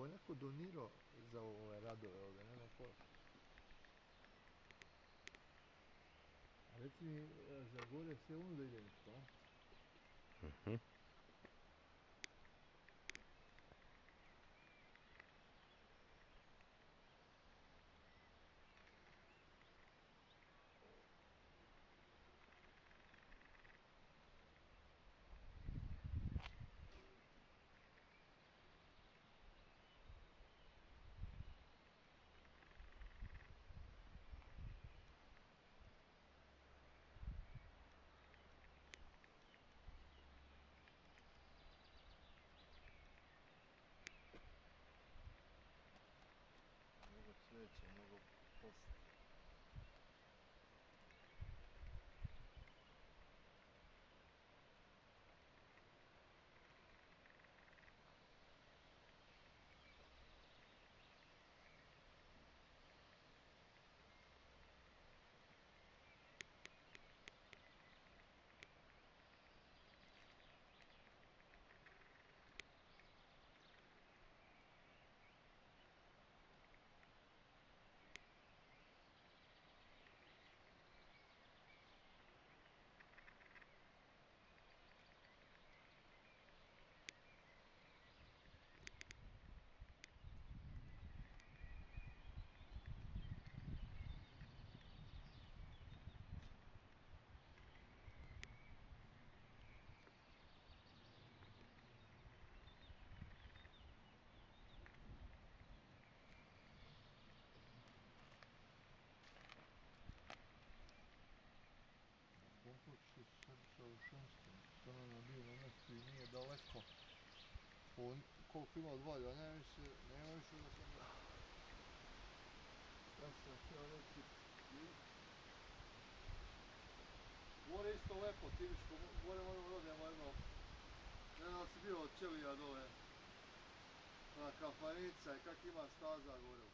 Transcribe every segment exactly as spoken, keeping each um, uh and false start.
Ovo je neko donirao za ove radove ove, ne znam ko. A reci mi, za gore sve onda ide nešto, a? Mhm. Mnogo cveća, mnogo posla. Kompočić Šrša u Šumskom, što nam je bio na mjestu i nije daleko. On, koliko ima od Valja, nema više, nema više da sam da... Ja sam htio reći... Gore je isto lepo, ti viš ko gore možemo rodimo jedno... Ne znam da si bio od Čelija dole. Na Kafanica i kak ima staza gore.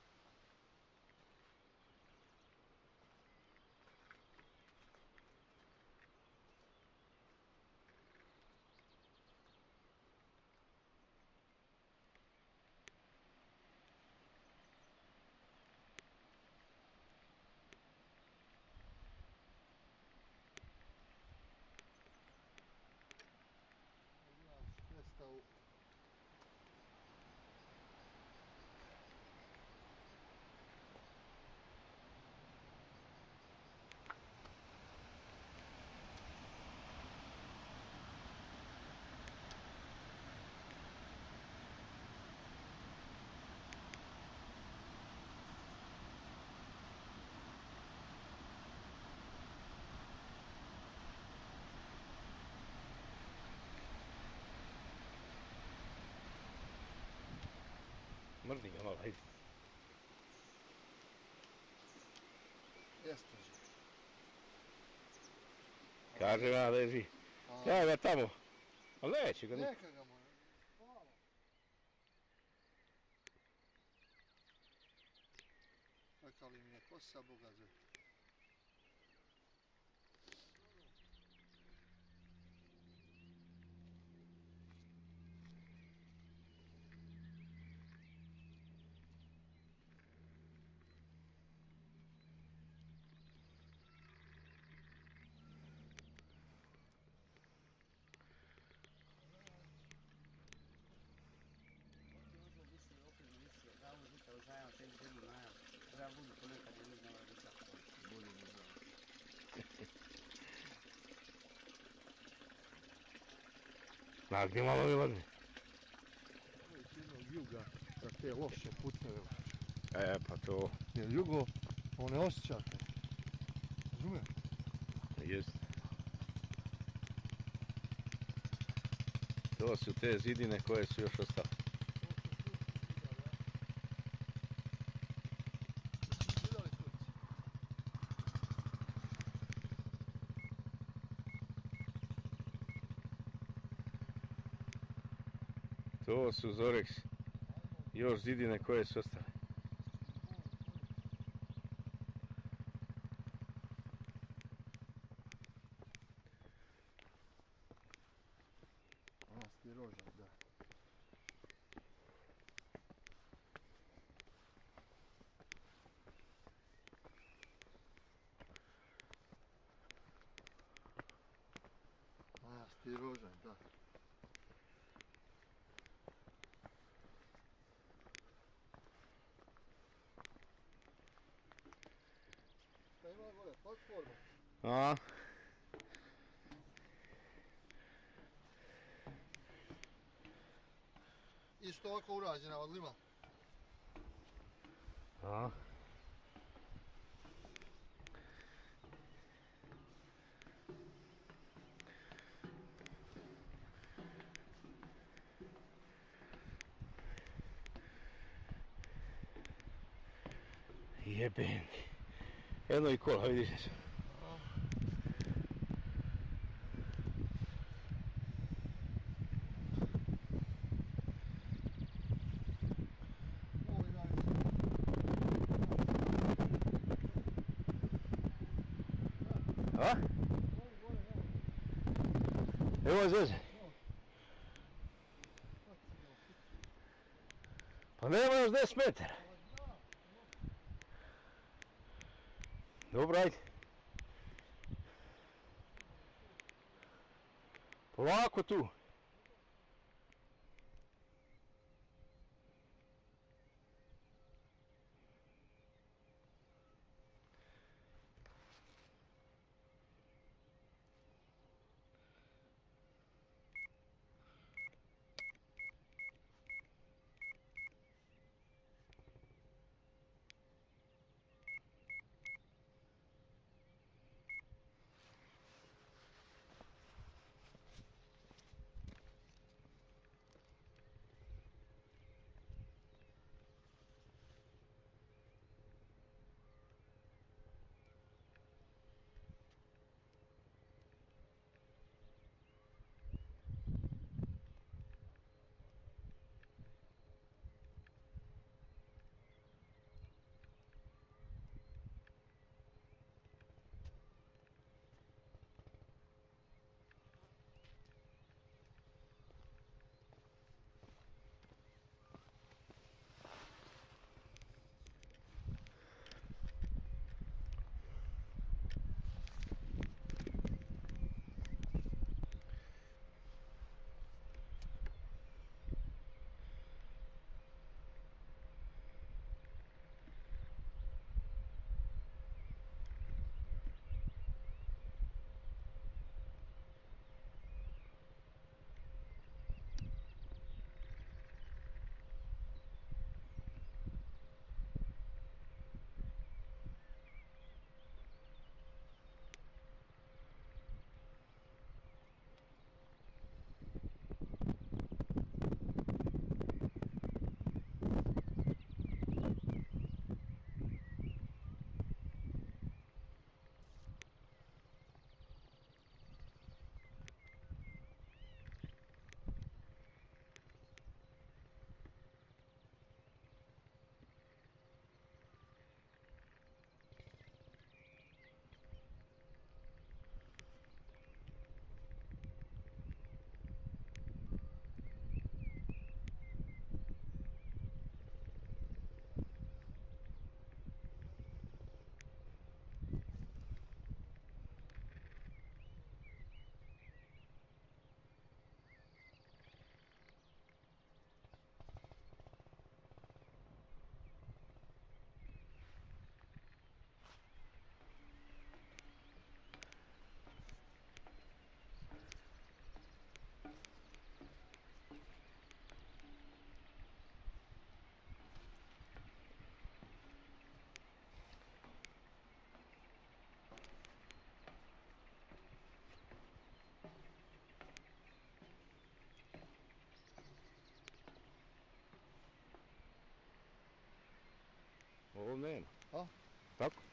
Predstavu. Mrdi ga malo, hajde. Jeste že. Kaže ga da je živ. Ja ga tamo. Ali neće ga nikako. Neka ga mora. Hvala. Kakva li mi je kosa, Boga zve. Ja ovo žita užajam, te ženu najam. Ja budu ponekad i ne znam da bi sad budu mi znam. Nagni malo mi ladni. Ovo je iz jednog juga, za te loše puteve. E pa to. Jer jugo, on ne osjeća te. Razumiješ? Jest. To su te zidine koje su još ostale. To su Zorex, još zidine koje su ostale. Asti rožak, da. Sveti rožanj, da. Šta ima gore? Platforma? A, Isto ovako urađena od lima. a. Jebeni. Jedno i kola, vidiš. Ovo je najviše. A? Ovo je gore, evo. Evo je zveze. Sad si ga opustio. Pa nema još deset metara. Pa da. Dobro, ajde. Polako tu. Ovo nema. A? Tako?